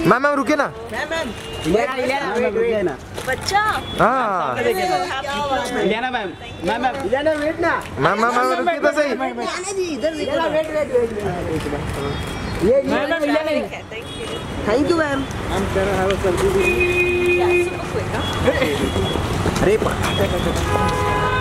Ma'am रुके ना। Ma'am बच्चा हाँ इलियाना मैम इलियाना वेट ना मैम रुकिए तो सही। इलियाना वेट ये thank you ma'am. super quick, huh? अरे